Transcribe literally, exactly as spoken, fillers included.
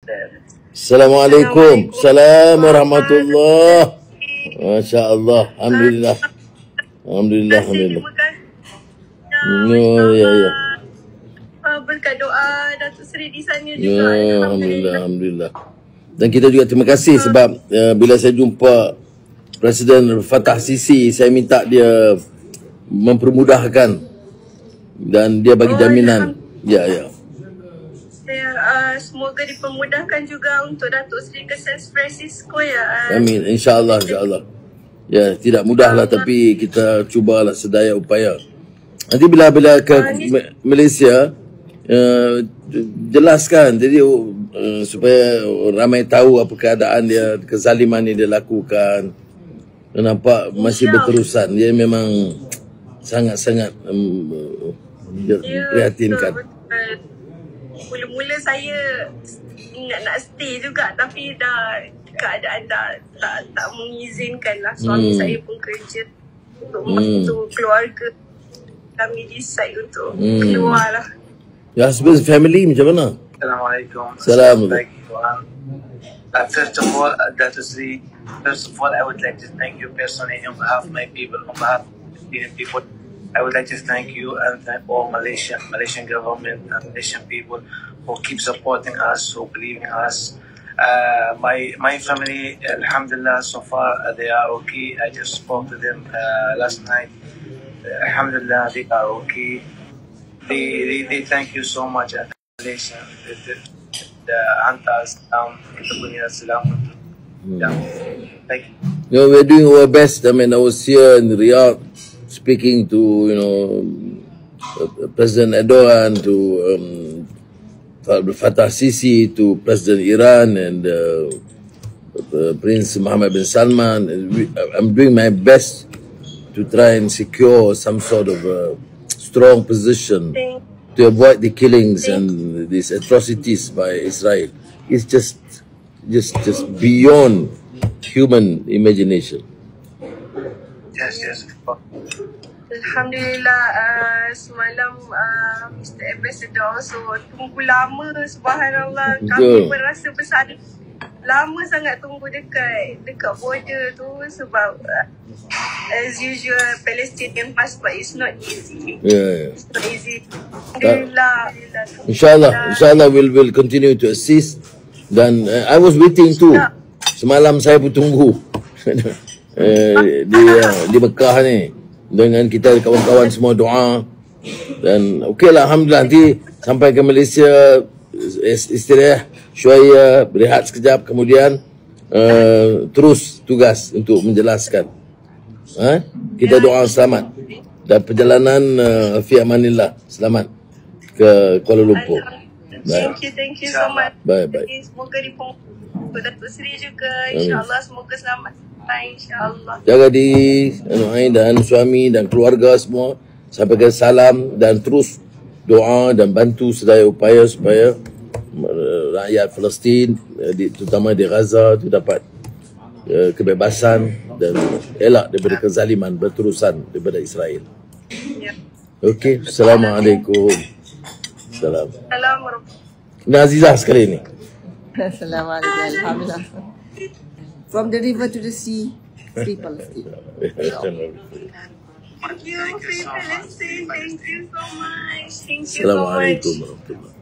Assalamualaikum. Assalamualaikum warahmatullahi. Masya Allah. Alhamdulillah. Alhamdulillah. Alhamdulillah. Ya, ya, ya. Berkat doa Datuk Seri di sana juga. Ya, Alhamdulillah. Alhamdulillah. Dan kita juga terima kasih sebab uh, bila saya jumpa Presiden Fattah Sisi, saya minta dia mempermudahkan dan dia bagi jaminan. Ya, ya. Ya, uh, semoga dipermudahkan juga untuk Datuk Seri ke San Francisco ya. Uh, Amin. InsyaAllah, insyaAllah. Ya, tidak mudahlah tapi kita cubalah sedaya upaya. Nanti bila bila ke Malaysia, uh, jelaskan jadi uh, supaya ramai tahu apa keadaan dia, kezaliman yang dia lakukan. Nampak masih berterusan. Dia memang sangat-sangat um, ya, prihatinkan. Mula-mula saya ingat nak stay juga tapi dah keadaan dah tak tak mengizinkan lah. Suami hmm. saya pun kerja untuk membantu hmm. keluarga. Kami decide untuk hmm. keluar lah. Your husband's family macam mana? Assalamualaikum. Assalamualaikum. Uh, first of all, uh, Datuk Seri, first of all, I would like to thank you personally on behalf of my people, on behalf of the people. I would like to thank you and thank all Malaysian, Malaysian government and Malaysian people who keep supporting us, who believe in us. Uh, my my family, alhamdulillah, so far uh, they are okay. I just spoke to them uh, last night. Uh, alhamdulillah, they are okay. They, they, they thank you so much at Malaysia. The, the, the hantar salam, kita punya salam. Yeah. Thank you. You know, we're doing our best. I mean, I was here in Riyadh speaking to, you know, uh, President Erdogan, to um, Fattah Sisi, to President Iran and uh, uh, Prince Mohammed bin Salman. We, I'm doing my best to try and secure some sort of uh, strong position to avoid the killings and these atrocities by Israel. It's just, just, just beyond human imagination. Yes, yes. Alhamdulillah, uh, semalam uh, Mister Ambassador also tunggu lama, subhanallah. Kami merasa bersalah. Lama sangat tunggu dekat dekat border tu sebab uh, as usual Palestinian passport is not easy. Yeah, yeah. It's not easy. Alhamdulillah. Inshallah, inshallah we'll will continue to assist. Dan uh, I was waiting too. Semalam saya pun tunggu eh, di uh, di Mekah ni dengan kita kawan-kawan semua doa dan okeylah, alhamdulillah. Nanti sampai ke Malaysia istirahat syuaya, berehat sekejap, kemudian uh, terus tugas untuk menjelaskan. Ha? Kita doa selamat dan perjalanan uh, fi amanillah, selamat ke Kuala Lumpur. Thank you, thank you so much. Bye, bye. Semoga dipompa Datuk Seri juga. InsyaAllah semoga selamat. InsyaAllah. Jaga diri, Anuai dan suami dan keluarga semua. Sampaikan salam dan terus doa dan bantu sedaya upaya supaya rakyat Palestin, terutama di Gaza itu dapat kebebasan dan elak daripada kezaliman berterusan daripada Israel. Okey, Assalamualaikum. Salam. Assalamualaikum. Nah, Azizah sekali ini. Assalamualaikum. Alhamdulillah. From the river to the sea, free Palestine. Thank you, free Palestine. Thank you so much. Thank you so much. Assalamualaikum warahmatullahi wabarakatuh.